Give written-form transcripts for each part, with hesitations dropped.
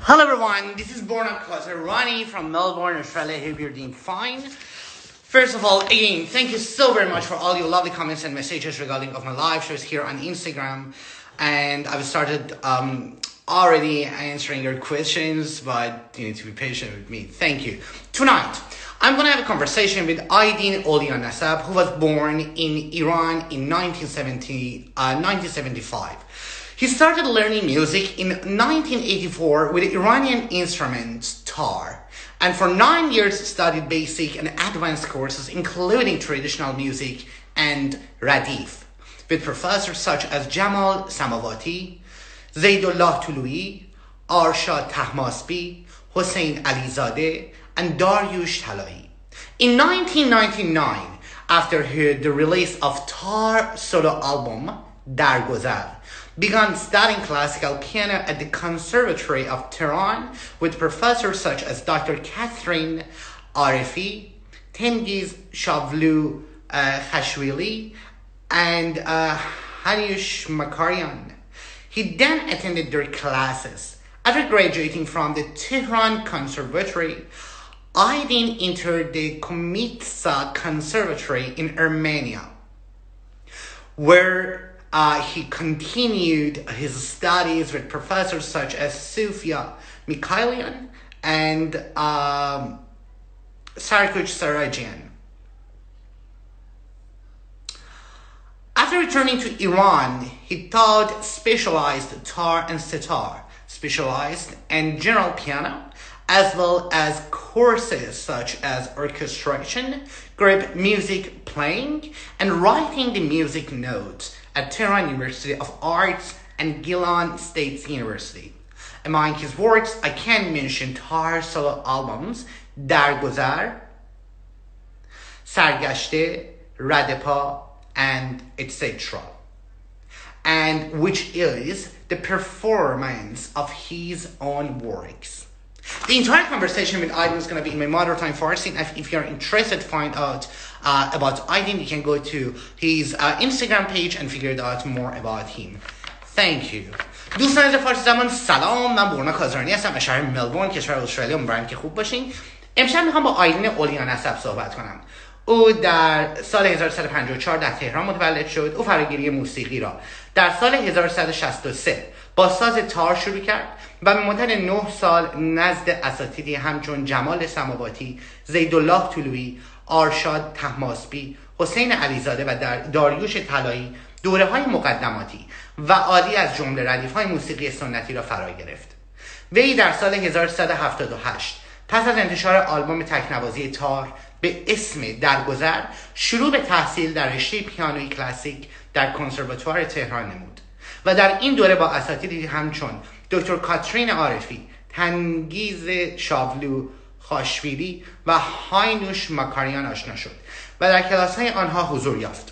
Hello everyone, this is Borna Rani from Melbourne, Australia. I hope you're doing fine. First of all, again, thank you so very much for all your lovely comments and messages regarding of my live shows here on Instagram. And I've started already answering your questions, but you need to be patient with me. Thank you. Tonight, I'm going to have a conversation with Aydin Oliyanasab, who was born in Iran in 1975. He started learning music in 1984 with the Iranian instrument tar, and for 9 years studied basic and advanced courses including traditional music and radif with professors such as Jamal Samawati, Zaidullah Tului, Arshad Tahmasbi, Hossein Alizadeh, and Dariush Talai. In 1999, after the release of Tar solo album Dargozar, began studying classical piano at the Conservatory of Tehran with professors such as Dr. Catherine Arifi, Tengiz Shavlu Khashwili, and Haniush Makarian. He then attended their classes. After graduating from the Tehran Conservatory, Aydin entered the Komitsa Conservatory in Armenia, where he continued his studies with professors such as Sofia Mikhailian and Sarkuch Sarajian. After returning to Iran, he taught specialized tar and sitar, specialized and general piano, as well as courses such as orchestration, group music playing, and writing the music notes at Tehran University of Arts and Gilan State University. Among his works, I can mention tar solo albums Dargozar, Sargashte, Radepa, and etc., and which is the performance of his own works. The entire conversation with Aydin is going to be in my mother tongue Farsi. If you're interested to find out about Aydin, you can go to his Instagram page and figure out more about him. Thank you. دوستان از فارسی زبان سلام، من بورنا کازرانی هستم از شهر ملبورن کشور استرالیا. امیدوارم که خوب باشین. امشب میخوام با آیدین اولیانسب صحبت کنم. او در سال 1354 در تهران متولد شد. او فراگیری موسیقی را در سال 1363 با ساز تار شروع کرد و به مدت 9 سال نزد اساتیدی همچون جمال سماواتی، زیدالله طلویی، آرشاد طهماسبی، حسین علیزاده و داریوش طلایی دوره‌های مقدماتی و عالی از جمله ردیف‌های موسیقی سنتی را فرا گرفت. وی در سال 1378 پس از انتشار آلبوم تکنوازی تار به اسم درگذر شروع به تحصیل در رشته پیانوی کلاسیک در کنسرواتوار تهران نمود و در این دوره با اساتیدی همچون دکتر کاترین عارفی، تنگیز شاولو خاشویلی و هاینوش ماکاریان آشنا شد و در کلاس‌های آنها حضور یافت.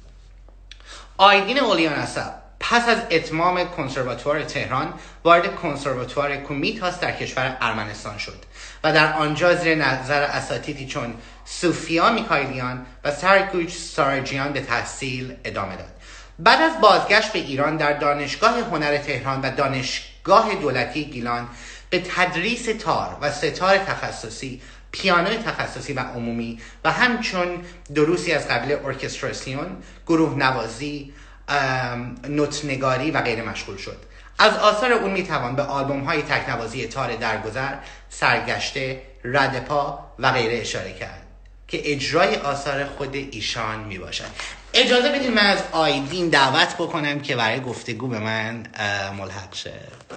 آیدین اولیانسب پس از اتمام کنسرواتوار تهران وارد کنسرواتوار کومیتاس در کشور ارمنستان شد و در آنجا زیر نظر اساتیدی چون سوفیا میکایلیان و سرکوچ ساراجیان به تحصیل ادامه داد. بعد از بازگشت به ایران در دانشگاه هنر تهران و دانشگاه دولتی گیلان به تدریس تار و ستار تخصصی، پیانو تخصصی و عمومی و همچون دروسی از قبیل ارکستراسیون، گروه نوازی، نوت‌نگاری و غیره مشغول شد. از آثار اون میتوان به آلبوم های تکنوازی تار درگذر، سرگشته، ردپا و غیره اشاره کرد که اجرای آثار خود ایشان میباشد. اجازه بدید من از آیدین دعوت بکنم که برای گفتگو به من ملحق شه.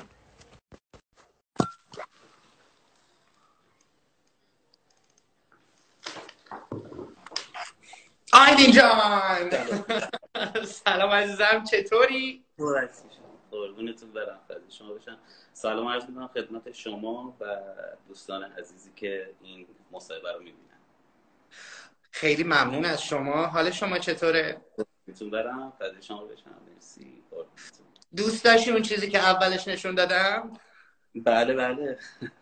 آیدین جان سلام عزیزم، چطوری؟ قربونتون برم، فضل شما باشم. سلام عرض می‌کنم خدمت شما و دوستان عزیزی که این مصاحبه رو می‌بینن. خیلی ممنون از شما. حال شما چطوره؟ قربونتون برم، فضل شما باشم. مرسی. دوست داشتی اون چیزی که اولش نشون دادم؟ بله.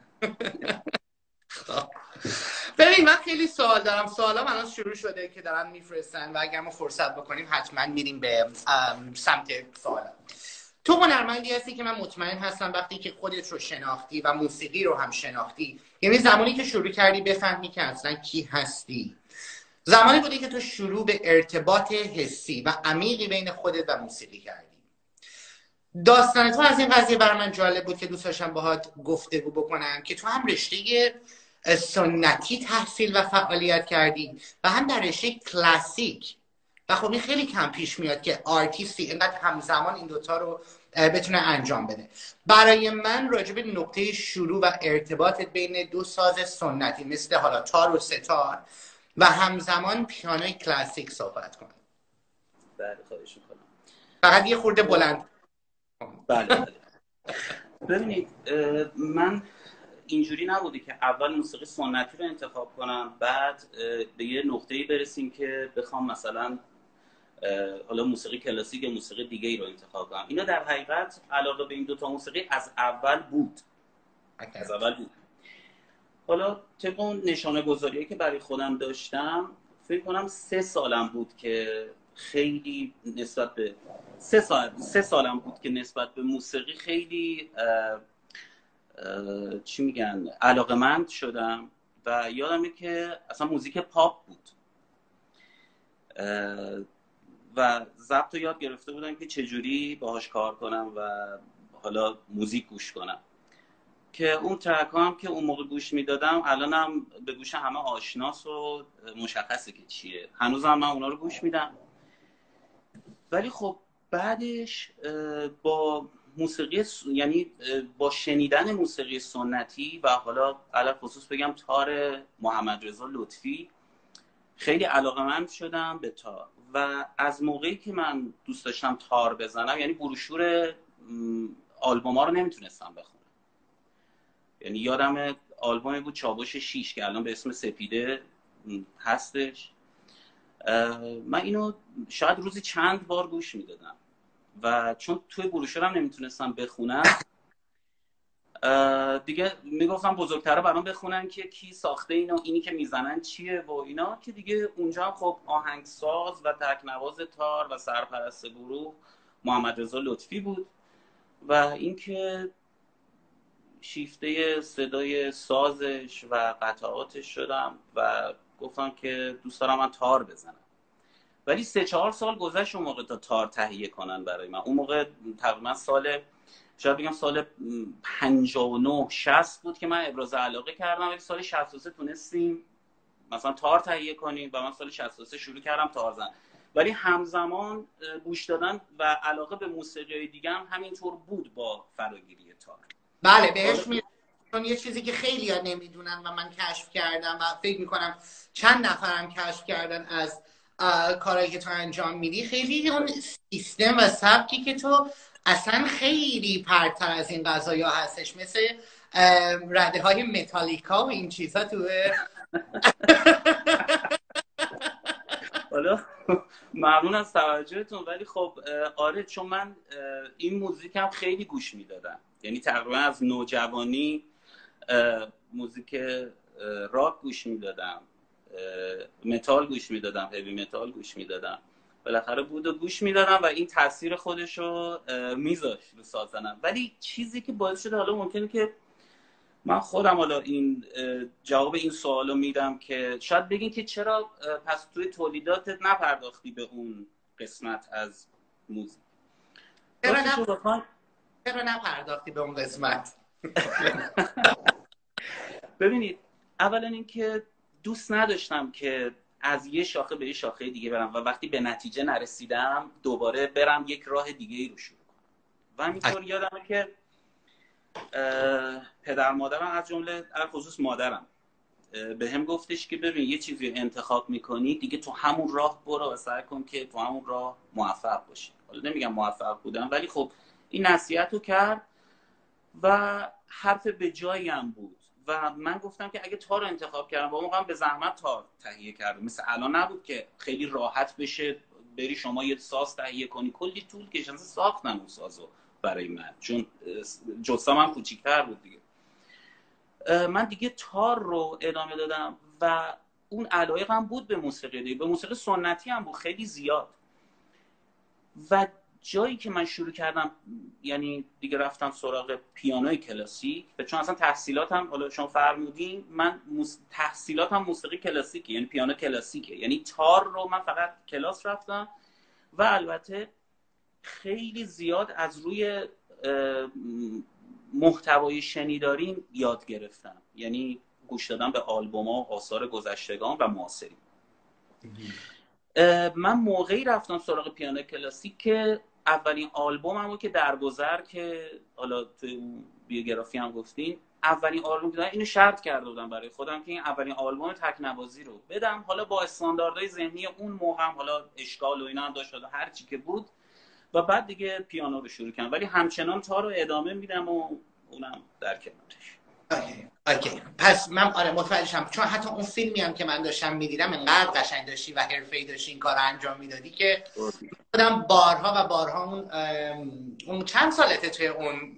ببین من خیلی سوال دارم. سوالا من شروع شده که دارن میفرستن و اگر ما فرصت بکنیم حتما میریم به سمت سوالا. تو هنرمندی هستی که من مطمئن هستم وقتی که خودت رو شناختی و موسیقی رو هم شناختی، یعنی زمانی که شروع کردی بفهمی که اصلا کی هستی، زمانی بودی که تو شروع به ارتباط حسی و عمیقی بین خودت و موسیقی کردی. داستان تو از این قضیه بر من جالب بود که دوست داشتم باهات گفتگو بکنم که تو هم رشته سنتی تحصیل و فعالیت کردی و هم در رشته کلاسیک، و خب این خیلی کم پیش میاد که آرتیستی اینقدر همزمان این دوتا رو بتونه انجام بده. برای من راجع به نقطه شروع و ارتباطت بین دو ساز سنتی مثل حالا تار و ستار و همزمان پیانوی کلاسیک صحبت کن. بله خواهش میکنم. فقط یه خورده بلند. بله. ببینید من اینجوری نبوده که اول موسیقی سنتی رو انتخاب کنم بعد به یه نقطه‌ای برسیم که بخوام مثلا حالا موسیقی کلاسیک یا موسیقی دیگه ای رو انتخاب کنم. اینا در حقیقت علاقه به این دوتا موسیقی از اول بود. حالا طبق اون نشانه گذاریه که برای خودم داشتم فکر کنم 3 سالم بود که خیلی نسبت به 3 سالم بود که نسبت به موسیقی خیلی چی میگن علاقه‌مند شدم و یادمه که اصلا موزیک پاپ بود و ضبط رو یاد گرفته بودم که چجوری باهاش کار کنم و حالا موزیک گوش کنم که اون ترک هم که اون موقع گوش میدادم الانم به گوش همه آشناس و مشخصه که چیه، هنوزم من اونا رو گوش میدم. ولی خب بعدش با موسیقی یعنی با شنیدن موسیقی سنتی و حالا علل خصوص بگم تار محمدرضا لطفی خیلی علاقه‌مند شدم به تار و از موقعی که من دوست داشتم تار بزنم یعنی بروشور آلبوما رو نمیتونستم بخونم. یعنی یادم آلبومی بود چاوش 6 که الان به اسم سپیده هستش، من اینو شاید روزی چند بار گوش میدادم و چون توی بروشورم نمیتونستم بخونم دیگه میگفتم بزرگتره برام بخونن که کی ساخته اینو، اینی که میزنن چیه و اینا، که دیگه اونجا هم خب آهنگساز و تکنواز تار و سرپرست گروه محمدرضا لطفی بود و اینکه شیفته صدای سازش و قطعاتش شدم و گفتم که دوست دارم من تار بزنم. ولی 3-4 سال گذشت اون موقع تا تار تهیه کنن برای من. اون موقع تقریبا شاید بگم سال 59-60 بود که من ابراز علاقه کردم، ولی سال 63 تونستیم مثلا تار تهیه کنیم و من سال 63 شروع کردم تار زدن. ولی همزمان گوش دادن و علاقه به موسیقی دیگه هم همینطور بود با فراگیری تار. بله بهش میاد، چون یه چیزی که خیلی ها نمیدونن و من کشف کردم و فکر میکنم چند نفرم کشف کردن از کارهایی که تو انجام میدی، خیلی اون سیستم و سبکی که تو اصلا خیلی پرتر از این قضایا هستش، مثل رده های متالیکا و این چیزا تو حالا ممنون از توجهتون. ولی خب آره، چون من این موزیکم خیلی گوش میدادم، یعنی تقریبا از نوجوانی موزیک راک گوش میدادم، متال گوش میدادم، هیوی متال گوش میدادم، بالاخره بود و گوش میدادم و این تاثیر خودش رو میذاشت رو سازنم. ولی چیزی که باعث شده حالا ممکنه که من خودم حالا این جواب این سوالو میدم که شاید بگین که چرا پس توی تولیداتت نپرداختی به اون قسمت از موزیک؟ چرا نپرداختی به اون قسمت؟ ببینید، اولا اینکه دوست نداشتم که از یه شاخه به یه شاخه دیگه برم و وقتی به نتیجه نرسیدم دوباره برم یک راه دیگه ای رو شروع کنم. و همینطور یادمه که پدر مادرم از جمله خصوص مادرم به هم گفتش که ببین یه چیزی انتخاب میکنی دیگه تو همون راه برو و سعی کن که تو همون راه موفق باشی. حالا نمیگم موفق بودم، ولی خب این نصیحت رو کرد و حرف به جایی هم بود و من گفتم که اگه تار رو انتخاب کردم، با موقعم به زحمت تار تهیه کردم، مثل الان نبود که خیلی راحت بشه بری شما یه ساز تهیه کنی، کلی طول کشید ساختم اون سازو برای من، چون جثم هم کوچیک‌تر بود دیگه. من دیگه تار رو ادامه دادم و اون علایقم بود به موسیقی دیگه، به موسیقی سنتی هم بود خیلی زیاد. و جایی که من شروع کردم یعنی دیگه رفتم سراغ پیانوی کلاسیک و چون اصلا تحصیلاتم حالا شما فرمودین من تحصیلاتم موسیقی کلاسیکه، یعنی پیانو کلاسیکه، یعنی تار رو من فقط کلاس رفتم و البته خیلی زیاد از روی محتوای شنیداریم یاد گرفتم، یعنی گوش دادم به آلبوم‌ها و آثار گذشتگان و معاصرین. من موقعی رفتم سراغ پیانو کلاسیک که اولین آلبوممو که درگذر که حالا توی اون بیوگرافی هم گفتین اولین آلبوم که اینو شرط کرده بودم برای خودم که این اولین آلبوم تکنوازی رو بدم، حالا با استانداردهای ذهنی اون موقع هم حالا اشکال و اینا هم داشت، حالا هر چی که بود، و بعد دیگه پیانو رو شروع کردم، ولی همچنان تا رو ادامه میدم و اونم در کنارش. اوکی. پس من متوجه شدم، چون حتی اون فیلمی هم که من داشتم میدیدم انقدر قشنگ داشتی و حرفه‌ای داشتی این کار انجام میدادی که خودم بارها و بارها اون چند سالته توی اون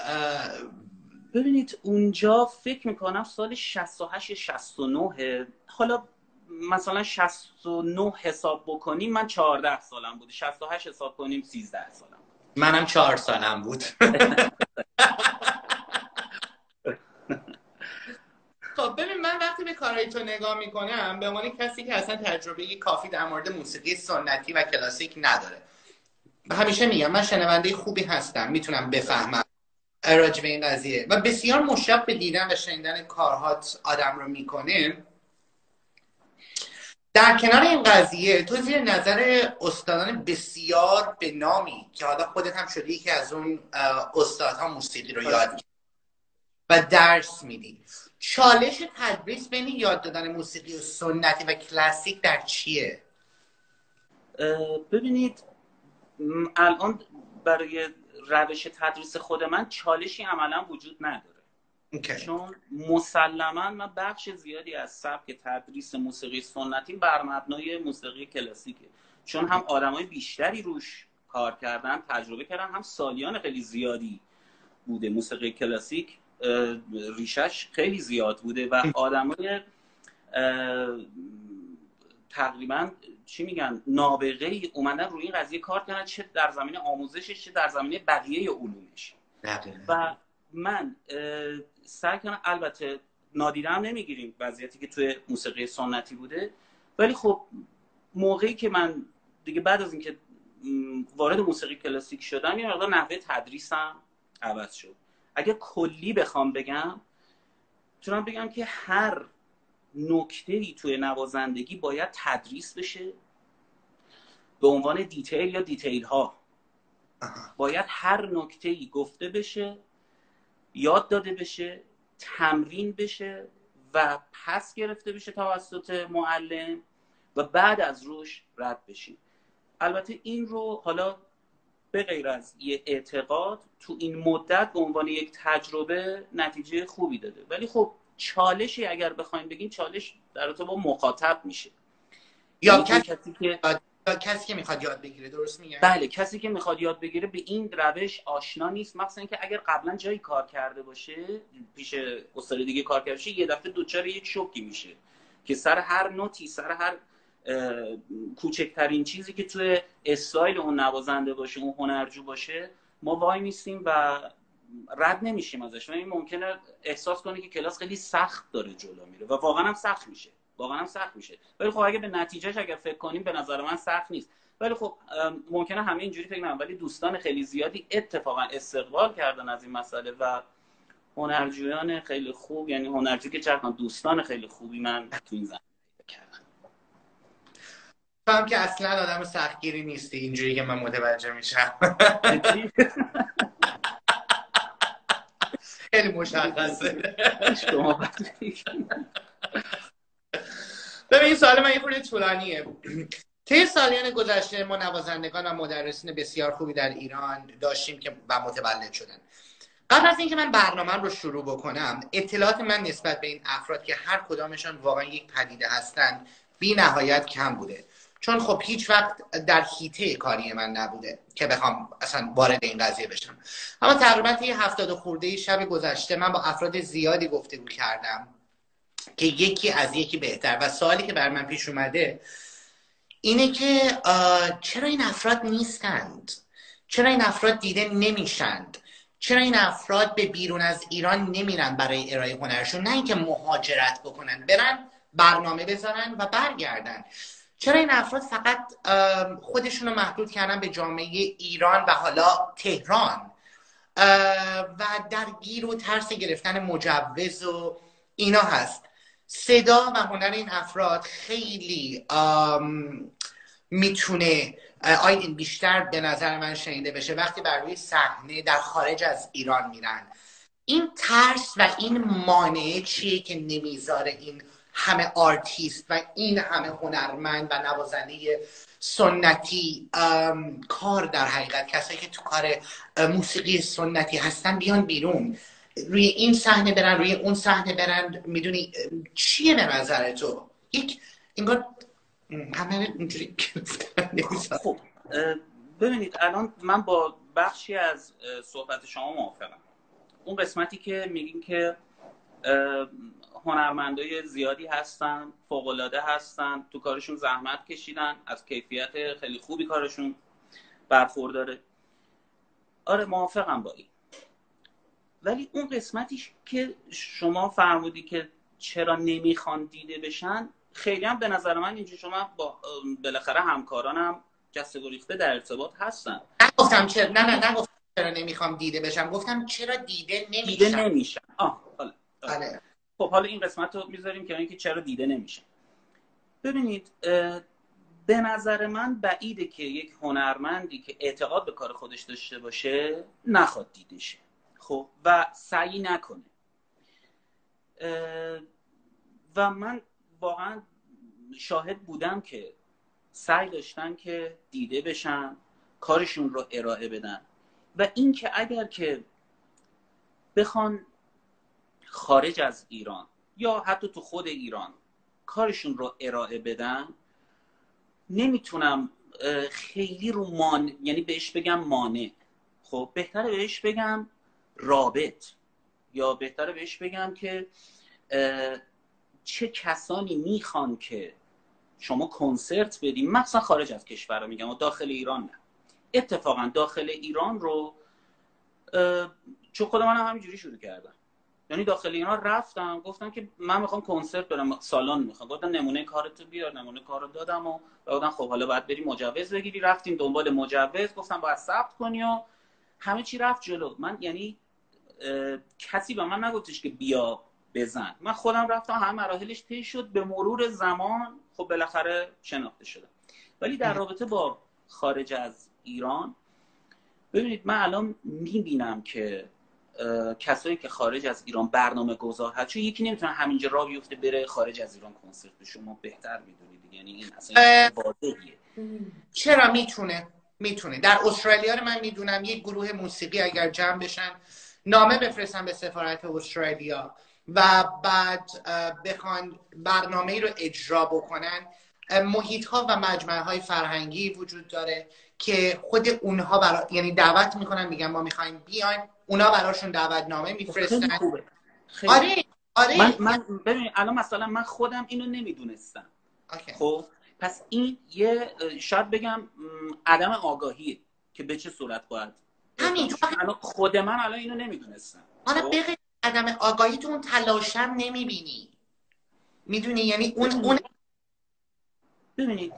ببینید اونجا فکر میکنم سال 68 69، حالا مثلا 69 حساب بکنیم من 14 سالم بود، 68 حساب کنیم 13 سالم بود. منم 4 سالم بود. خب ببین من وقتی به کارهای تو نگاه میکنم به عنوان کسی که اصلا تجربه کافی در مورد موسیقی سنتی و کلاسیک نداره، همیشه میگم من شنونده خوبی هستم، میتونم بفهمم راجع به این قضیه و بسیار مشتاق به دیدن و شنیدن کارهات آدم رو میکنه. در کنار این قضیه تو زیر نظر استادان بسیار به نامی که حالا خودت هم شدی یکی از اون استادها موسیقی رو یاد می‌گیری و درس میدی، چالش تدریس بین یاد دادن موسیقی سنتی و کلاسیک در چیه؟ ببینید الان برای روش تدریس خود من چالشی عملا وجود نداره. چون مسلما من بخش زیادی از سبک تدریس موسیقی سنتی بر مبنای موسیقی کلاسیکه، چون هم آدمای بیشتری روش کار کردن، تجربه کردن، هم سالیان خیلی زیادی بوده موسیقی کلاسیک ریشش خیلی زیاد بوده و آدمای تقریبا چی میگن نابغه‌ای اومدن روی این قضیه کار کردن، چه در زمینه آموزشش چه در زمینه بقیه علومش. و من سعی کنم، البته نادیده هم نمیگیریم وضعیتی که توی موسیقی سنتی بوده، ولی خب موقعی که من دیگه بعد از اینکه وارد موسیقی کلاسیک شدم یه مقدار نحوه تدریسم عوض شد. اگه کلی بخوام بگم میتونم بگم که هر نکته‌ای توی نوازندگی باید تدریس بشه به عنوان دیتیل یا دیتیل ها، باید هر نکته‌ای گفته بشه، یاد داده بشه، تمرین بشه و پس گرفته بشه توسط معلم و بعد از روش رد بشیم. البته این رو حالا به غیر از یه اعتقاد تو این مدت به عنوان یک تجربه نتیجه خوبی داده، ولی خب چالشی اگر بخوایم بگیم چالش در رابطه با مخاطب میشه، یا کسی که میخواد یاد بگیره. درست میگم؟ بله، کسی که میخواد یاد بگیره به این روش آشنا نیست، مثلا اینکه اگر قبلا جایی کار کرده باشه، پیش استاد دیگه کار کرده باشه، یه دفعه دوچار یک شوکی میشه که سر هر نوتی، سر هر کوچکترین چیزی که توی استایل اون نوازنده باشه، اون هنرجو باشه، ما وای میستیم و رد نمیشیم ازش و این ممکنه احساس کنه که کلاس خیلی سخت داره جلو میره و واقعا هم سخت میشه، واقعا هم سخت میشه. ولی خب اگه به نتیجهش اگر فکر کنیم به نظر من سخت نیست. ولی خب ممکنه همه اینجوری فکر کنن، ولی دوستان خیلی زیادی اتفاقا استقبال کردن از این مسئله و هنرجویان خیلی خوب، یعنی هنرجو که چرا دوستان خیلی خوبی من تو این زمینه کردم. تو هم که اصلا آدم سختگیری نیستی اینجوری که من متوجه میشم. خیلی مشخصه. ببین این سوال من یه خورده طولانیه. طی سالیان گذشته ما نوازندگان و مدرسین بسیار خوبی در ایران داشتیم که و متولد شدن. قبل از اینکه من برنامه رو شروع بکنم، اطلاعات من نسبت به این افراد که هر کدامشان واقعا یک پدیده هستند بی نهایت کم بوده، چون خب هیچ وقت در حیطه کاری من نبوده که بخوام اصلا وارد این قضیه بشم. اما تقریبا طی 70 خورده شب گذشته من با افراد زیادی گفتگو کردم که یکی از یکی بهتر، و سوالی که بر من پیش اومده اینه که چرا این افراد نیستند؟ چرا این افراد دیده نمیشند؟ چرا این افراد به بیرون از ایران نمیرن برای ارائه هنرشون؟ نه اینکه مهاجرت بکنن، برن برنامه بذارن و برگردن. چرا این افراد فقط خودشون رو محدود کردن به جامعه ایران و حالا تهران و در گیر و ترس گرفتن مجوز و اینا هست؟ صدا و هنر این افراد خیلی میتونه آیدین بیشتر به نظر من شنیده بشه وقتی بر روی صحنه در خارج از ایران میرن. این ترس و این مانع چیه که نمیذاره این همه آرتیست و این همه هنرمند و نوازنده سنتی کار، در حقیقت کسایی که تو کار موسیقی سنتی هستن، بیان بیرون، روی این صحنه برن، روی اون صحنه برن؟ میدونی چیه به نظر تو؟ یک انگار همه اینجوری گرفتن. خب ببینید الان من با بخشی از صحبت شما موافقم. اون قسمتی که میگین که هنرمندای زیادی هستن، فوق‌العاده هستن، تو کارشون زحمت کشیدن، از کیفیت خیلی خوبی کارشون برخورداره. آره موافقم با این. ولی اون قسمتیش که شما فرمودی که چرا نمیخوان دیده بشن، خیلی هم به نظر من اینجوری، شما با بالاخره همکارانم جسته گریخته در ارتباط هستن. نگفتم چرا، نگفتم چرا نمیخوام دیده بشم، گفتم چرا دیده نمیشن. بله. خب حالا این قسمت رو میذاریم که اینکه چرا دیده نمیشن. ببینید به نظر من بعیده که یک هنرمندی که اعتقاد به کار خودش داشته باشه نخواد دیده شه، خب و سعی نکنه. و من واقعا شاهد بودم که سعی داشتن که دیده بشن، کارشون رو ارائه بدن. و این که اگر که بخوان خارج از ایران یا حتی تو خود ایران کارشون رو ارائه بدن، نمیتونم خیلی رو یعنی بهش بگم مانع. خب بهتره بهش بگم رابط، یا بهتره بهش بگم که چه کسانی میخوان که شما کنسرت بدیم، مثلا خارج از کشور رو میگم و داخل ایران نه. اتفاقا داخل ایران رو چون خود من هم همینجوری شروع کردم، یعنی داخل ایران رفتم گفتم که من میخوام کنسرت برم، سالن میخوام، گفتم نمونه کارتو بیار، نمونه کارو دادم و گفتم خب حالا باید بری مجوز بگیری. رفتیم دنبال مجوز، گفتم باید ثبت کنی و همه چی رفت جلو. من یعنی کسی به من نگفتش که بیا بزن، من خودم رفتم، همه مراحلش طی شد، به مرور زمان خب بالاخره شناخته شدم. ولی در رابطه با خارج از ایران، ببینید من الان میبینم که کسایی که خارج از ایران برنامه گذار هست، چون یکی نمیتونه همینجا راه بیفته بره خارج از ایران کنسرت بده، شما بهتر میدونید، یعنی این اصلا واضحه. چرا میتونه. در استرالیا رو من میدونم یک گروه موسیقی اگر جمع بشن، نامه بفرستن به سفارت استرالیا و بعد بخوان برنامه رو اجرا بکنن، محیط ها و مجمع های فرهنگی وجود داره که خود اونها یعنی دعوت میکنن، میگن ما میخوایم بیایم، اونا براشون دعوتنامه میفرستن. خیلی خوبه. آره. من ببین الان مثلا من خودم اینو نمیدونستم. خب پس این یه شاید بگم عدم آگاهیه که به چه صورت باید همین. خود من الان اینو نمیدونستم. حالا بغیر عدم آگاهی تو اون تلاشم نمیبینی، میدونی، یعنی اون ببینید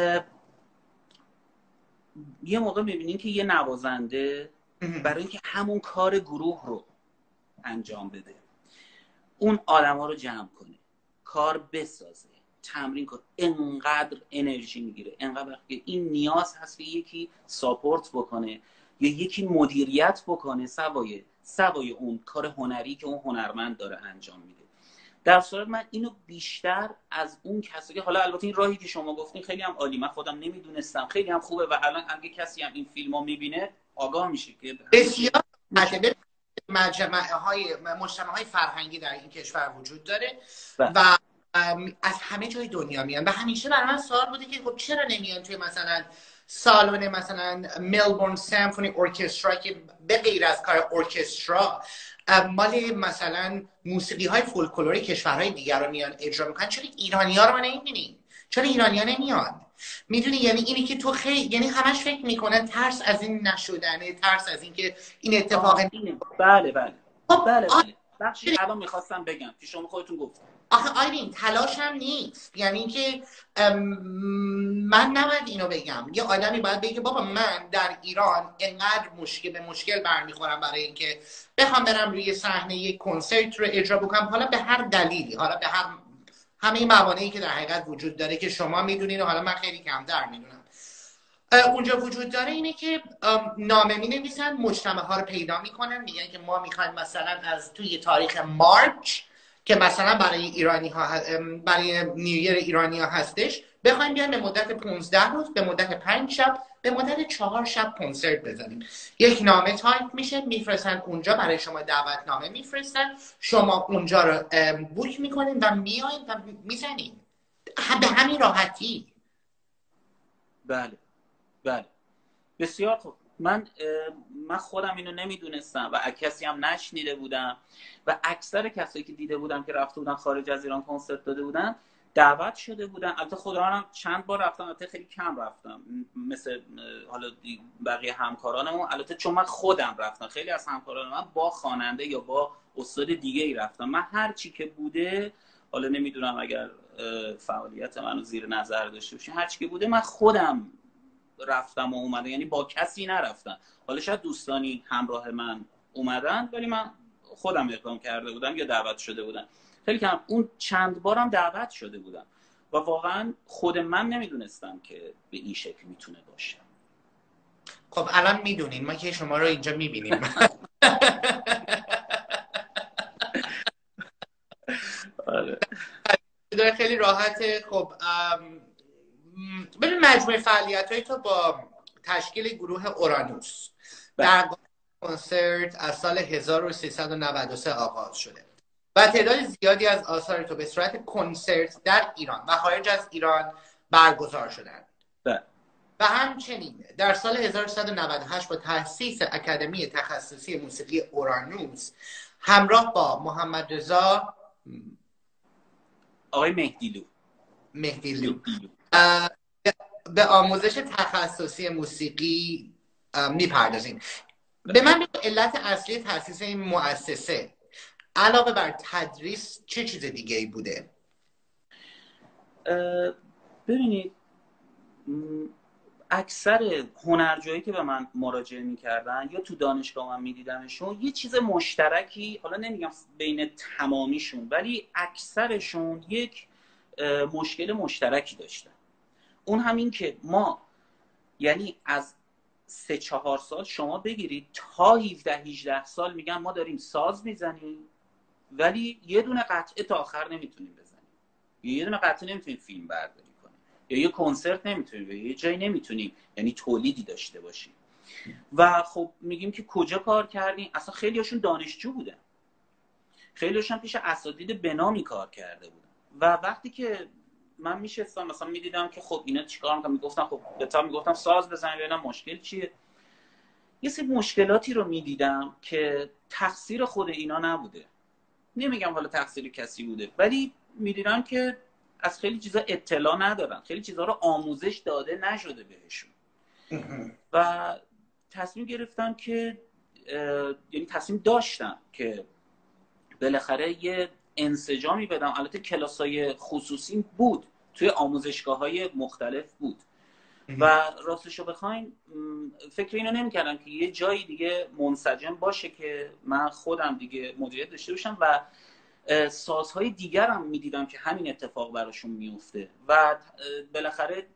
یه موقع میبینین که یه نوازنده برای اینکه همون کار گروه رو انجام بده، اون آدم ها رو جمع کنه، کار بسازه، تمرین کنه، انقدر انرژی میگیره، انقدر وقتی این نیاز هست که یکی ساپورت بکنه یا یکی مدیریت بکنه سوای اون کار هنری که اون هنرمند داره انجام میده. در صورت من اینو بیشتر از اون کسی که حالا البته این راهی که شما گفتین خیلی هم عالی، من خودم نمیدونستم، خیلی هم خوبه و الان اگه کسی هم این فیلمو میبینه آگاه میشه که بسیار مجتمع‌های فرهنگی در این کشور وجود داره و از همه جای دنیا میان و همیشه برای من سوال بوده که خب چرا نمیان توی مثلا سالن مثلا ملبورن سیمفونی ارکسترا که به غیر از کار ارکسترا مال مثلا موسیقی های فولکلوری کشورهای دیگر رو میان اجرا میکنن، چرا ایرانی ها رو ما نمیبینیم؟ چرا ایرانی ها نمیان؟ میدونی یعنی اینی که تو خیلی، یعنی همش فکر میکنن ترس از این نشدنه، ترس از این که این اتفاق. اینه. بله بله خب بله بله بخشی الان میخواستم بگم که شما خودتون گفتید. آخه آیرین تلاش هم نیست، یعنی که من نباید اینو بگم. یه آدمی باید بگه بابا من در ایران انقدر مشکل به مشکل برمیخورم برای اینکه بخوام برم روی صحنه یک کنسرت رو اجرا بکنم، حالا به هر دلیلی، حالا به همه موانعی که در حقیقت وجود داره که شما میدونین و حالا من خیلی کمتر میدونم اونجا وجود داره، اینه که نامه می نویسن، مجتمع ها رو پیدا میکنن، میگن که ما میخوایم مثلا از توی تاریخ مارچ که مثلا برای ایرانی ها برای نیویر ایرانی ها هستش، بخوایم بیان به مدت 15 روز، به مدت 5 شب، به مدت 4 شب کنسرت بزنیم. یک نامه تایپ میشه میفرستن اونجا، برای شما دعوتنامه میفرستن، شما اونجا رو بوک میکنین و میایین و میزنین به همین راحتی. بله بله بسیار خوب. من خودم اینو نمیدونستم و کسی هم نشنیده بودم و اکثر کسایی که دیده بودم که رفته بودن خارج از ایران کنسرت داده بودن دعوت شده بودن. البته خودم هم چند بار رفتم، البته خیلی کم رفتم مثل حالا بقیه همکارانمون، البته چون من خودم رفتم، خیلی از همکاران من با خواننده یا با استاد دیگه ای رفتم. من هر چی که بوده، حالا نمیدونم اگر فعالیت منو زیر نظر داشته باشین، هر چی که بوده من خودم رفتم و اومدم، یعنی با کسی نرفتم. حالا شاید دوستانی همراه من اومدن ولی من خودم اقدام کرده بودم یا دعوت شده بودم. خیلی کم اون چند بارم دعوت شده بودم و واقعا خود من نمیدونستم که به این شکل میتونه باشه. خب الان میدونین، ما که شما رو اینجا میبینیم. آره. خیلی راحته. خب ببین مجموعه فعالیت‌های تو با تشکیل گروه اورانوس در کنسرت از سال 1393 آغاز شده و تعداد زیادی از آثار تو به صورت کنسرت در ایران و خارج از ایران برگزار شدند. و همچنین در سال 1398 با تأسیس اکادمی تخصصی موسیقی اورانوس همراه با محمد رضا آقای مهدیلو به آموزش تخصصی موسیقی میپردازیم. به من بگو علت اصلی تأسیس این مؤسسه علاوه بر تدریس چه چیز دیگه ای بوده؟ ببینید اکثر هنرجویی که به من مراجعه میکردن یا تو دانشگاه من میدیدمشون، یه چیز مشترکی، حالا نمیگم بین تمامیشون ولی اکثرشون یک مشکل مشترکی داشتن. اون همین که ما، یعنی از 3-4 سال شما بگیرید تا 17-18 سال میگن ما داریم ساز میزنیم ولی یه دونه قطعه تا آخر نمیتونیم بزنیم، یه دونه قطعه نمیتونیم فیلم برداری کنیم، یا یه کنسرت نمیتونیم، یه جایی نمیتونیم یعنی تولیدی داشته باشیم. و خب میگیم که کجا کار کردیم؟ اصلا خیلی هاشون دانشجو بودن، خیلی هاشون پیش اساتید بنامی کار کرده بودن و وقتی که من میشستم مثلا میدیدم که خب اینا چیکار میکنن، میگفتم خب بهتا میگفتم ساز بزنیم ببینم مشکل چیه. یه سری مشکلاتی رو میدیدم که تقصیر خود اینا نبوده، نمیگم حالا تقصیر کسی بوده، ولی میدیدم که از خیلی چیزا اطلاع ندارن، خیلی چیزا رو آموزش داده نشده بهشون و تصمیم گرفتم که یعنی تصمیم داشتم که بالاخره یه انسجامی بدم. البته کلاسای خصوصی بود، توی آموزشگاه‌های مختلف بود و راستشو بخواین فکر اینو نمی‌کردم که یه جایی دیگه منسجم باشه که من خودم دیگه مدیریت داشته باشم و سازهای دیگرم میدیدم که همین اتفاق براشون میفته و بالاخره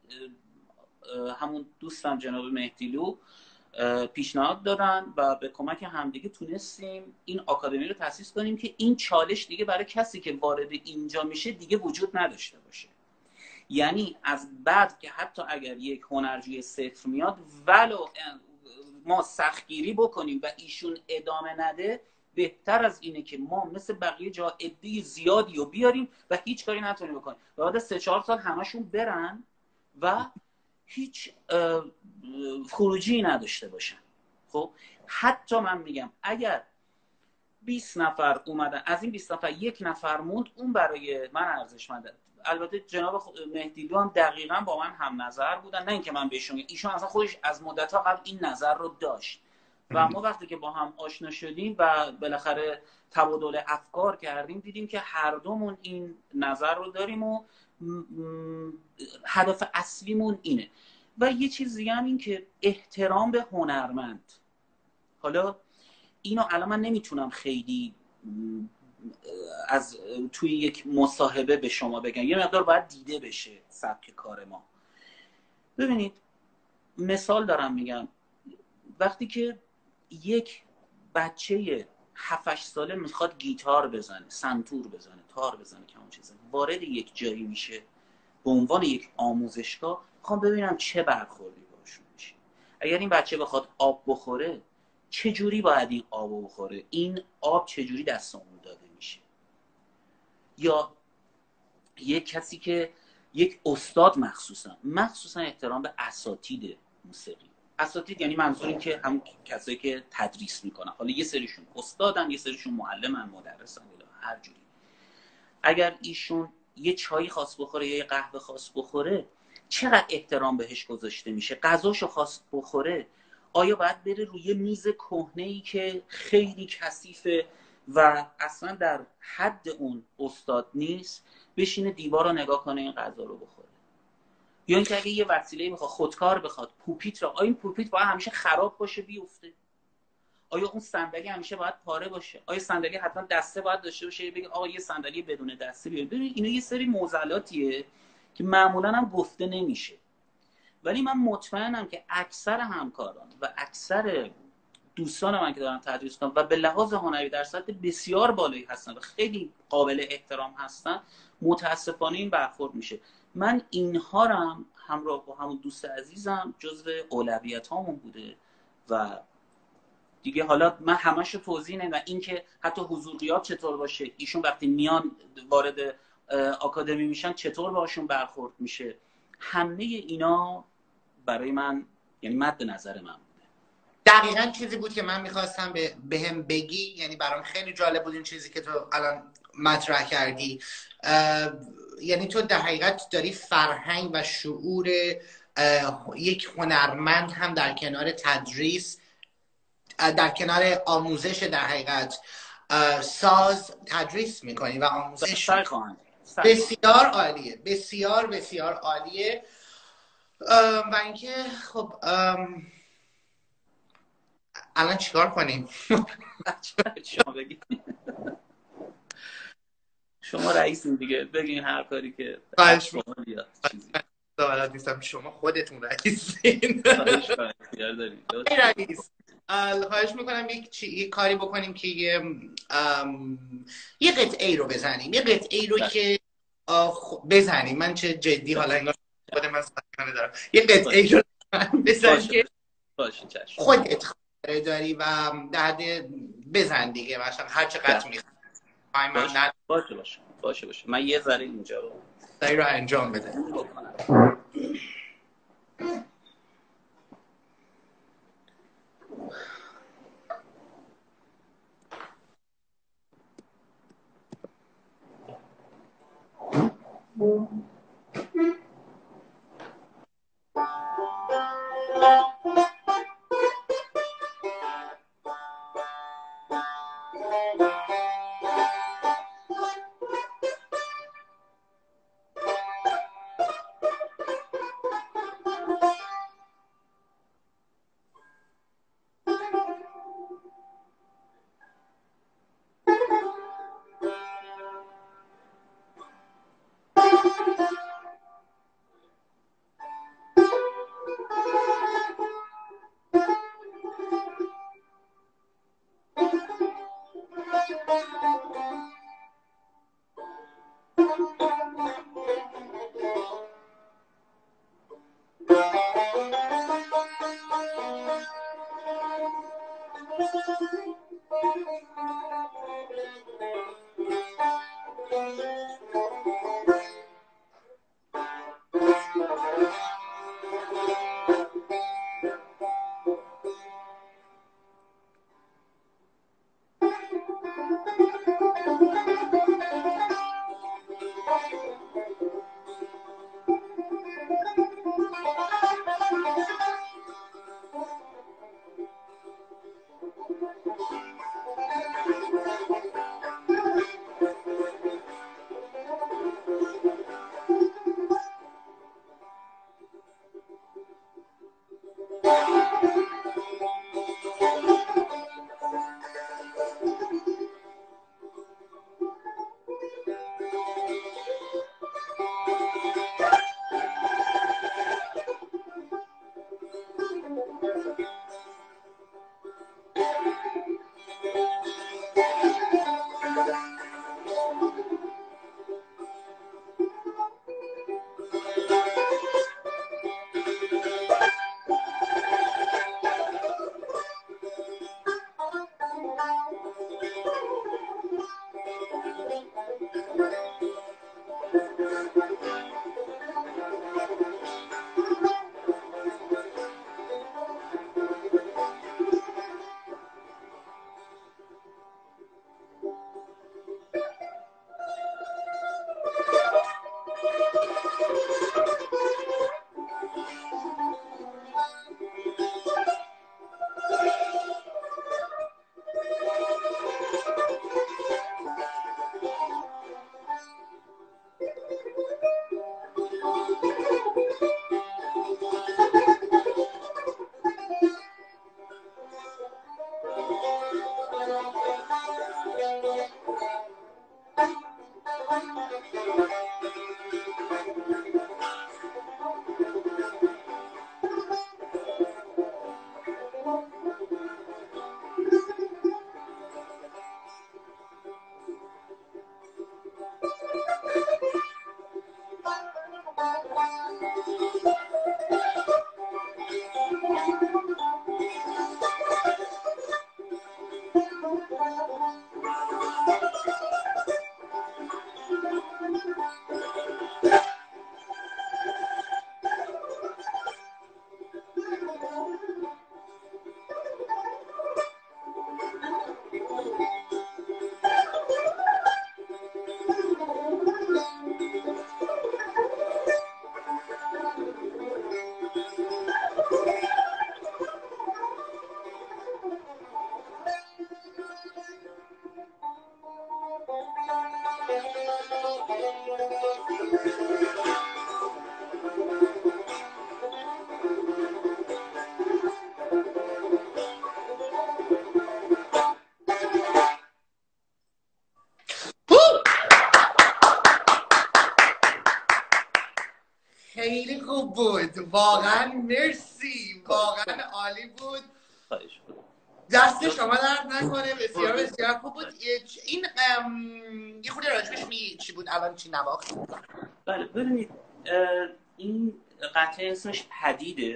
همون دوستم جناب مهدیلو پیشنهاد دادن و به کمک همدیگه تونستیم این آکادمی رو تأسیس کنیم که این چالش دیگه برای کسی که وارد اینجا میشه دیگه وجود نداشته باشه. یعنی از بعد که حتی اگر یک هنرجوی صفر میاد ولو ما سختگیری بکنیم و ایشون ادامه نده، بهتر از اینه که ما مثل بقیه جا عده زیادی رو بیاریم و هیچ کاری نتونیم بکنیم و بعد 3-4 سال همشون برن و هیچ خروجی نداشته باشن. خب حتی من میگم اگر 20 نفر اومدن، از این 20 نفر یک نفر موند، اون برای من ارزشمنده. البته جناب مهدیلو هم دقیقاً با من هم نظر بودن، نه اینکه من بهشون، ایشون اصلا خودش از مدت‌ها قبل این نظر رو داشت و ما وقتی که با هم آشنا شدیم و بالاخره تبادل افکار کردیم، دیدیم که هر دومون این نظر رو داریم و هدف اصلیمون اینه. و یه چیز دیگه هم این که احترام به هنرمند. حالا اینو الان من نمیتونم خیلی از توی یک مصاحبه به شما بگم، یه مقدار باید دیده بشه سبک کار ما. ببینید مثال دارم میگم، وقتی که یک بچه 7-8 ساله میخواد گیتار بزنه، سنتور بزنه، تار بزنه، که اون چیزا وارد یک جایی میشه به عنوان یک آموزشگاه، میخوام ببینم چه برخوردی باشون میشه. اگر این بچه بخواد آب بخوره، چه جوری باید این آب بخوره، این آب چه جوری دست اون داده میشه. یا یک کسی که یک استاد، مخصوصا احترام به اساتید موسیقی. اساتید یعنی منظور این که هم کسایی که تدریس میکنن، حالا یه سریشون استادن، یه سریشون معلمن، مدرسن، هر جوری. اگر ایشون یه چایی خاص بخوره یا یه قهوه خاص بخوره، چقدر احترام بهش گذاشته میشه. غذاشو خاص بخوره، آیا باید بره روی میز کهنه‌ای که خیلی کثیفه و اصلا در حد اون استاد نیست، بشینه دیوار رو نگاه کنه این غذا رو بخوره؟ یا اینکه اگه یه وسیله بخواد، خودکار بخواد، پوپیت رو، آیا این پوپیت باید همیشه خراب باشه بیفته؟ آیا اون صندلی همیشه باید پاره باشه؟ آیا صندلی حتما دسته باید داشته باشه؟ بگه آقا یه صندلی بدون دسته بیارید. ببین اینا یه سری معضلاتیه که معمولا هم گفته نمیشه، ولی من مطمئنم که اکثر همکاران و اکثر دوستان من که دارن تدریس کنن و به لحاظ هنری در سطح بسیار بالایی هستن و خیلی قابل احترام هستن، متاسفانه این برخورد میشه. من اینها رو هم همراه با همون دوست عزیزم جزو اولویت هامون بوده و دیگه حالا من همش رو توضیح نمیدم. این که حتی حضور غیاب چطور باشه، ایشون وقتی میان وارد آکادمی میشن چطور باشون برخورد میشه، همه اینا برای من یعنی مد نظر من بوده. دقیقاً چیزی بود که من میخواستم بهم بگی، یعنی برام خیلی جالب بود این چیزی که تو الان مطرح کردی. یعنی تو در حقیقت داری فرهنگ و شعور یک هنرمند هم در کنار تدریس، در کنار آموزش در حقیقت ساز تدریس میکنی و آموزش. بسیار عالیه، بسیار بسیار عالیه. و اینکه خب الان چیکار کنیم؟ شما بگید. شما رئیسین دیگه، بگین هر کاری که شما بیاد. چیزی سوالات نیستم، شما خودتون رئیسین. رئیس خواهش میکنم یک کاری بکنیم که یه قطعه رو بزنیم، یه قطعه رو که بزنیم. من چه جدی حالا انگار خود من سخنه دارم. یه قطعه رو بزنیم که خودت داری و در بزن دیگه، مثلا هر چقدر میخوای. باشه من یه ذره اینجا رو سعی رو انجام بده. خیلی خوب بود، واقعا مرسی، واقعا عالی بود. دست شما درد نکنه، بسیار بسیار خوب بود. این یه خورده راجبش میگی چی بود الان، چی نواخت؟ بله ببینید این قطعه اسمش پدیده،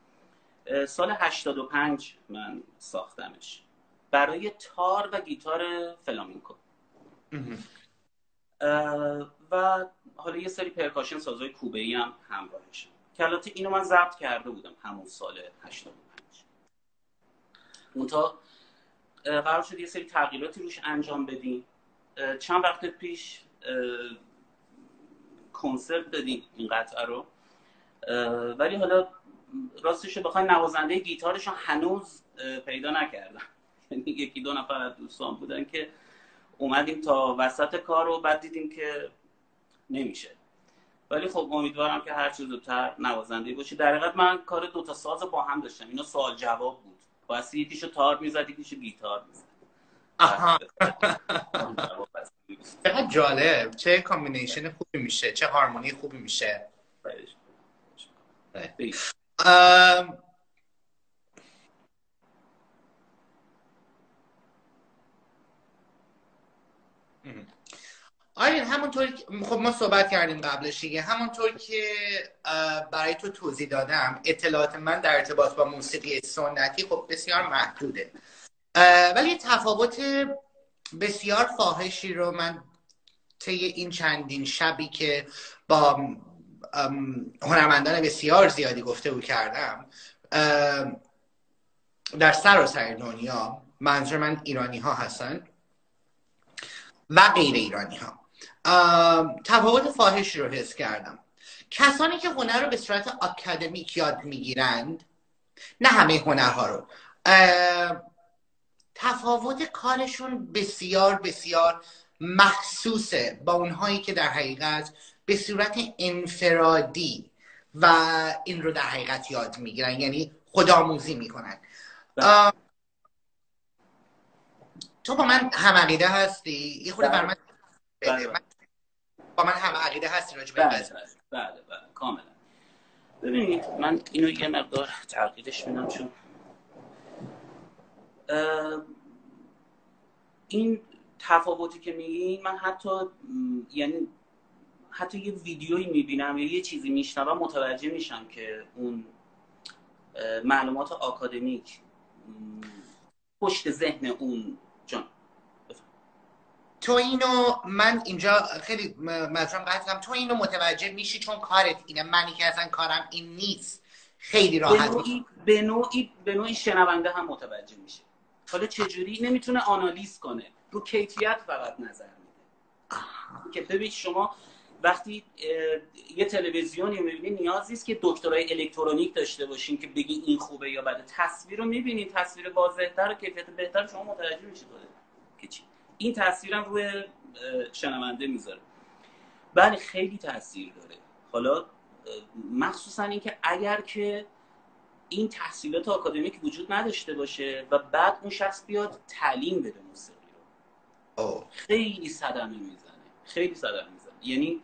سال 85 من ساختمش برای تار و گیتار فلامینکو و حالا یه سری پرکاشن سازهای کوبه‌ای هم همراهش که البته اینو من ضبط کرده بودم همون سال 85. منتها قرار شد یه سری تغییراتی روش انجام بدیم. چند وقت پیش کنسرت دادیم این قطعه رو، ولی حالا راستش رو بخواین نوازنده گیتارش هنوز پیدا نکردم. یعنی یکی دو نفر از دوستان بودن که اومدیم تا وسط کار و بعد دیدیم که نمیشه. ولی خب امیدوارم که هر چه زودتر نوازنده باشه. در حقیقت من کار دوتا ساز با هم داشتم، اینا سوال جواب بود، واسه یکیشو تار میزد یکیشو گیتار میزد. آها چقدر جالب، چه کامبینیشن خوبی میشه، چه هارمونی خوبی میشه. آرین همونطور خب ما صحبت کردیم قبلش دیگه، همونطور که برای تو توضیح دادم اطلاعات من در ارتباط با موسیقی سنتی خب بسیار محدوده، ولی تفاوت بسیار فاحشی رو من طی این چندین شبی که با هنرمندان بسیار زیادی گفتگو کردم در سراسر دنیا، منظور من ایرانی ها هستن و غیر ایرانی ها، تفاوت فاحشی رو حس کردم. کسانی که هنر رو به صورت اکادمیک یاد میگیرند، نه همه هنرها رو، تفاوت کارشون بسیار بسیار مخصوصه با اونهایی که در حقیقت به صورت انفرادی و این رو در حقیقت یاد میگیرن، یعنی خودآموزی میکنن. تو با من هم عقیده هستی؟ یه خورده بر من با من هم عقیده هستی راجع به این قضیه؟ بله کاملا. ببینید من اینو یه مقدار تغییرش میدم، چون این تفاوتی که میگی من حتی یه ویدیویی میبینم یا یه چیزی میشنوم متوجه میشم که اون معلومات آکادمیک پشت ذهن اون تو اینو من اینجا خیلی مثلا قطعم تو اینو متوجه میشی چون کارت اینه، منی که اصلا کارم این نیست خیلی راحت به نوعی شنونده هم متوجه میشه. حالا چجوری نمیتونه آنالیز کنه، رو کیفیت فقط نظر میده. که ببین شما وقتی یه تلویزیونی میبینی نیاز نیست که دکترای الکترونیک داشته باشین که بگی این خوبه یا بده. تصویر رو میبینید، تصویر واضح‌تر و کیفیت بهتر، شما متوجه میشید که چی. این تاثیرم روی شنونده میذاره. بله خیلی تاثیر داره. حالا مخصوصا اینکه اگر که این تحصیلات آکادمیک وجود نداشته باشه و بعد اون شخص بیاد تعلیم بده موسیقی رو، خیلی صدمه میزنه. یعنی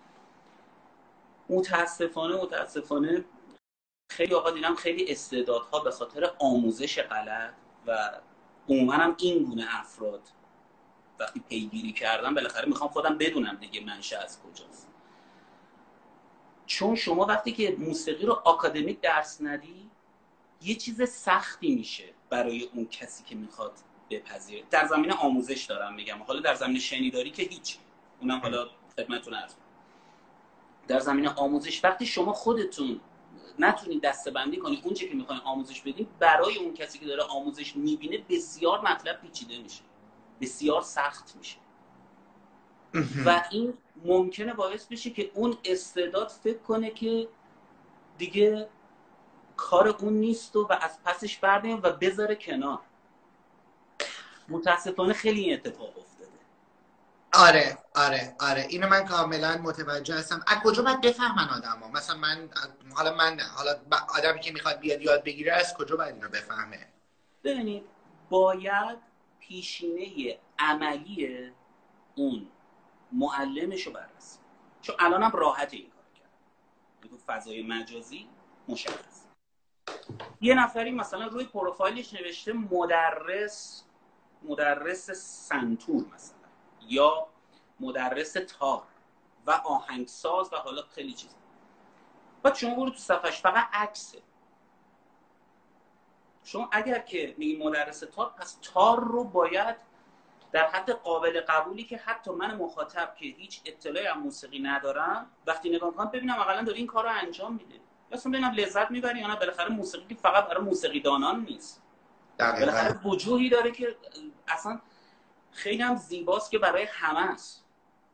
متاسفانه خیلی اوقات دیدم خیلی استعدادها به خاطر آموزش غلط و عموما هم این گونه افراد وقتی پیگیری کردم بالاخره میخوام خودم بدونم دیگه منشأ از کجاست. چون شما وقتی که موسیقی رو آکادمیک درس ندی یه چیز سختی میشه برای اون کسی که میخواد بپذیره. در زمینه آموزش دارم میگم، حالا در زمینه شنیداری که هیچ، اونم حالا خدمتتون عرض کنم. در زمینه آموزش وقتی شما خودتون نتونید دسته‌بندی کنید اون چیزی که میخواین آموزش بدین، برای اون کسی که داره آموزش میبینه بسیار مطلب پیچیده میشه، بسیار سخت میشه و این ممکنه باعث بشه که اون استعداد فکر کنه که دیگه کار اون نیست و از پسش برداریم و بذاره کنار. متاسفانه خیلی این اتفاق افتاده. آره اینو من کاملا متوجه هستم. از کجا باید بفهمن آدما؟ مثلا من آدمی که میخواد بیاد یاد بگیره از کجا باید اینو بفهمه؟ ببینید باید پیشینه عملی اون معلمش رو بررسی. چون الانم راحت این کار کرد، تو فضای مجازی مشخص. یه نفری مثلا روی پروفایلش نوشته مدرس سنتور مثلا، یا مدرس تار و آهنگساز و حالا خیلی چیز. بعد شما برو تو صفحش فقط عکسه. شما اگر که میگی مدرس تار، پس تار رو باید در حد قابل قبولی که حتی من مخاطب که هیچ اطلاعی از موسیقی ندارم وقتی نگاه کنم ببینم اقلا داره این کار رو انجام میده، اصلا ببینم لذت میبری یا نه. بالاخره موسیقی فقط برای موسیقی دانان نیست، بالاخره وجوهی داره که اصلا خیلی هم زیباست که برای همه است.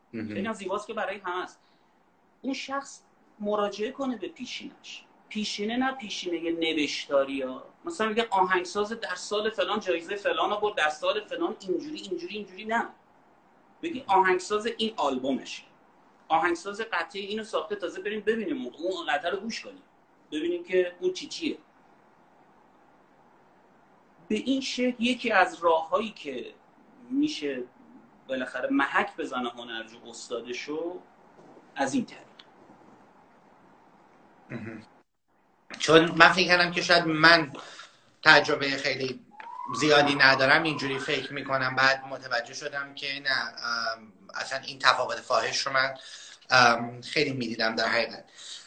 اون شخص مراجعه کنه به پیشینش. پیشینه نه پیشینه نوشتاری ها، مثلا میگه آهنگساز در سال فلان جایزه فلان آورد، در سال فلان اینجوری نه. بگی آهنگساز این آلبومش، آهنگساز قطعه اینو ساخته، تازه بریم ببینیم اون قطعه رو گوش کنیم ببینیم که اون چیه. به این شکل یکی از راههایی که میشه بالاخره محک بزنه هنرجو استادشو از این طریق. چون من فکر کردم که شاید من تجربه خیلی زیادی ندارم اینجوری فکر میکنم، بعد متوجه شدم که نه، اصلا این تفاوت فاحش رو من خیلی میدیدم در حقیقت.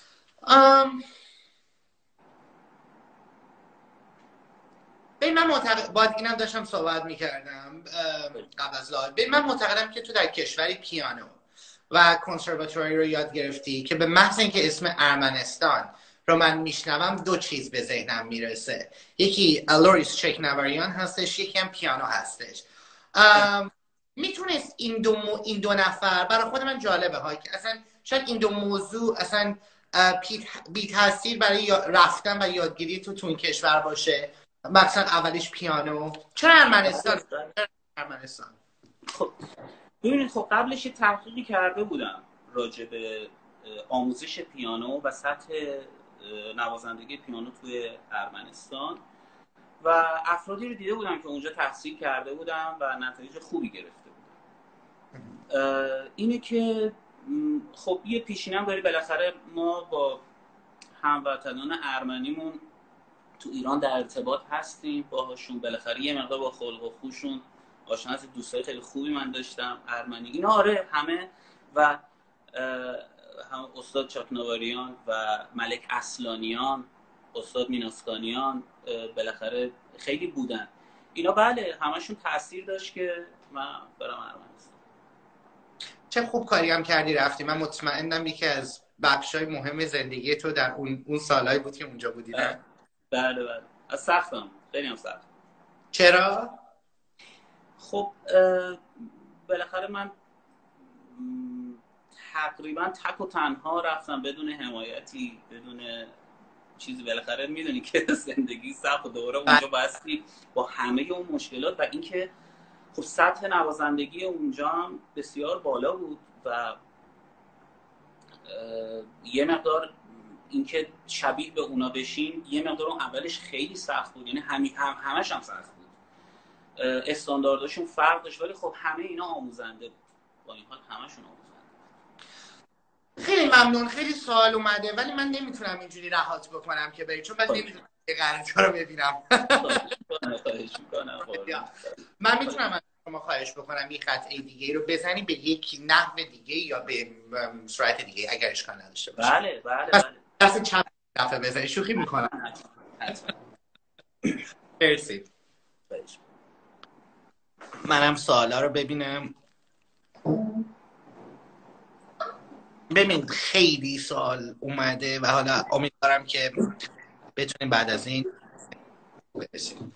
ببین من باید اینم داشتم صحبت میکردم قبل از لایو. ببین من معتقدم که تو در کشوری پیانو و کنسرواتوری رو یاد گرفتی که به محض اینکه اسم ارمنستان رو من میشنوم دو چیز به ذهنم میرسه، یکی لوریس چکناوریان هستش، یکی هم پیانو هستش. میتونست این دو نفر، برای خود من جالبه ها که اصلا شاید این دو موضوع اصلا بی تاثیر برای رفتن و یادگیری تو این کشور باشه. مثلا اولیش پیانو، چرا ارمنستان؟ خب ببینید، خب قبلش یه تحقیقی کرده بودم راجع به آموزش پیانو و سطح نوازندگی پیانو توی ارمنستان و افرادی رو دیده بودم که اونجا تحصیل کرده بودم و نتایج خوبی گرفته بودم. اینه که خب یه پیشینه‌ام داری، بالاخره ما با هموطنان ارمنیمون تو ایران در ارتباط هستیم باهاشون، بالاخره یه مقدار با خلق و خوشون آشنا هستیم. دوستای خیلی خوبی من داشتم ارمنی، اینا آره همه، و هم استاد چاکناواریان و ملک اصلانیان، استاد میناسکانیان، بالاخره خیلی بودن اینا. بله همشون تاثیر داشت که من برم ارمنستان. چه خوب کاری هم کردی رفتی. من مطمئنم یکی از بخشای مهم زندگی تو در اون سالهایی بود که اونجا بودی، نه؟ بله بله. از سختم، خیلی هم سخت. چرا؟ خب بالاخره من تقریبا تک و تنها رفتم بدون حمایتی، بدون چیزی. بالاخره میدونی که زندگی سخت و دوره اونجا بستی با همه اون مشکلات و اینکه خب سطح نوازندگی اونجا هم بسیار بالا بود و یه مقدار اینکه شبیه به اونا بشیم یه مقدار اون اولش خیلی سخت بود، یعنی همش هم سخت بود، استاندارداشون فرق داشت، ولی خب همه اینا آموزنده بود، با این حال همشون آموزنده. خیلی ممنون. خیلی سوال اومده ولی من نمیتونم اینجوری رهات بکنم که بری، چون من نمیتونم قرنطا رو ببینم. من میتونم از شما خواهش بکنم یک قطعه دیگه رو بزنی به یک نحو دیگه یا به صورت دیگه اگر اشکال نداشته باشه؟ بله بله بله. دست چپ دفعه بزنی، شوخی میکنم. مرسی. منم سوالا رو ببینم. ببین خیلی سوال اومده و حالا امیدوارم که بتونیم بعد از این برسیم.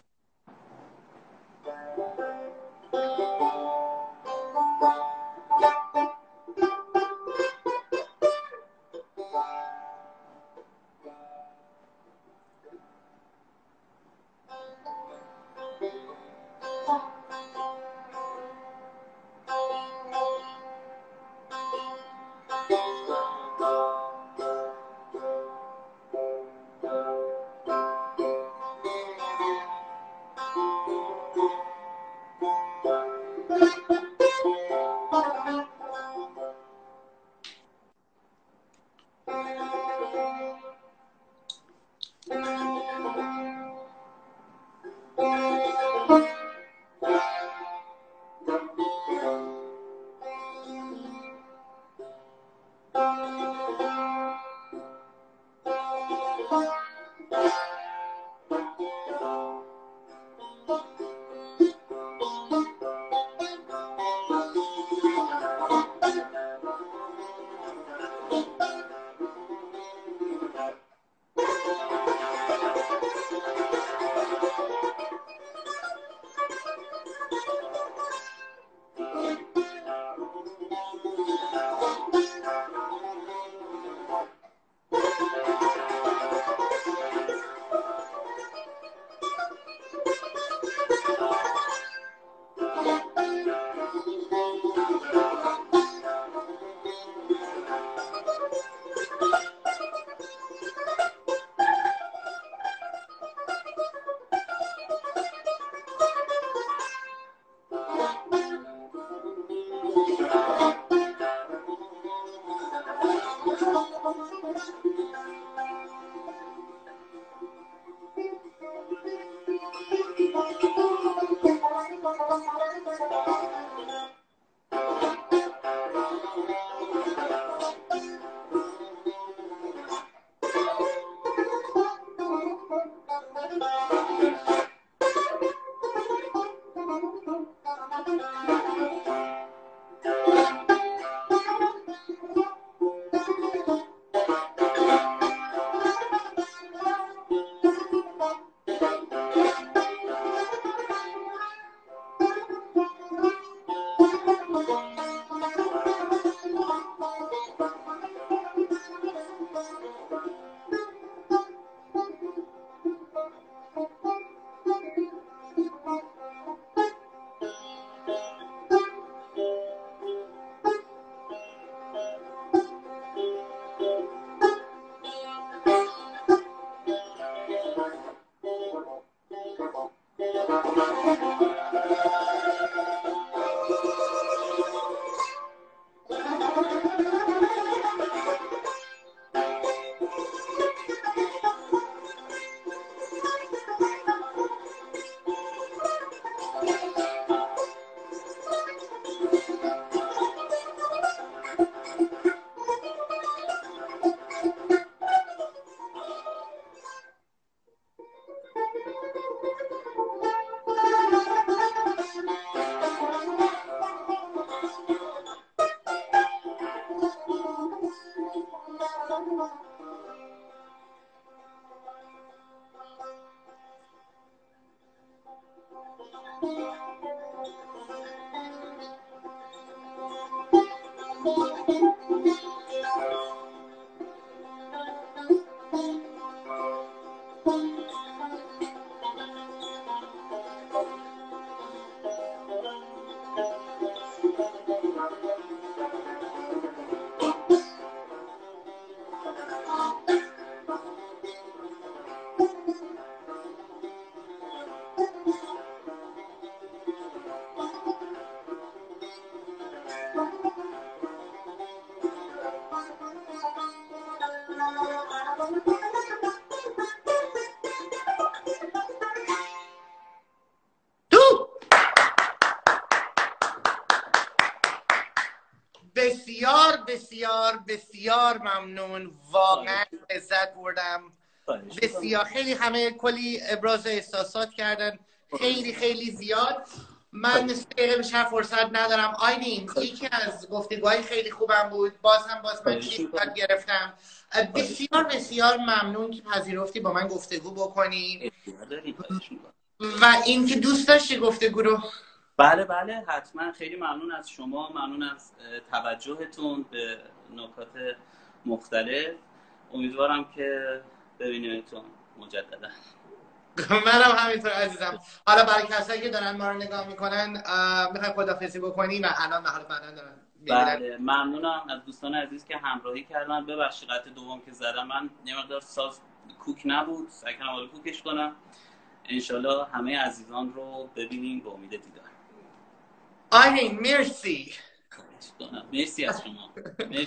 بسیار بسیار بسیار ممنون، واقعا لذت بردم. بسیار خیلی همه کلی ابراز احساسات کردن، خیلی خیلی زیاد. من 3 دقیقه بیشتر فرصت ندارم. آیلین یکی از گفتگوهای خیلی خوبم بود، باز من چیز یاد گرفتم. بسیار بسیار ممنون که پذیرفتی با من گفتگو بکنی و اینکه دوست داشتی گفتگو رو. بله حتما. خیلی ممنون از شما، ممنون از توجهتون به نکات مختلف. امیدوارم که ببینیمتون مجددا. منم همینطور عزیزم. حالا برای کسایی که دارن ما رو نگاه میکنن میخوای خداحافظی بکنی و الان بعدا دارن بله ممنونم از دوستان عزیز که همراهی کردن. ببخشید قطع دوم که زدم، من یه مقدار ساز کوک نبود، سعی کردم حالا کوکش کنم. انشالله همه عزیزان رو ببینیم به امید دیدار. آیلین مرسی. مرسی از شما. مرسی.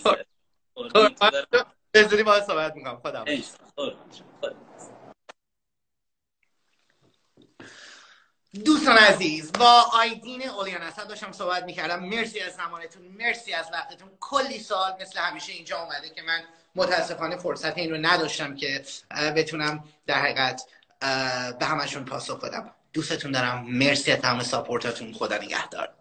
به زودی باهات صحبت میکنم. خدا دوستان عزیز، با آیدین اولیان اسد داشتم صحبت میکردم. مرسی از زمانتون، مرسی از وقتتون. کلی سوال مثل همیشه اینجا اومده که من متاسفانه فرصت این رو نداشتم که بتونم در حقیقت به همشون پاسخ بدم. دوستتون دارم. مرسی از تمام ساپورتاتون. خدا نگهدار.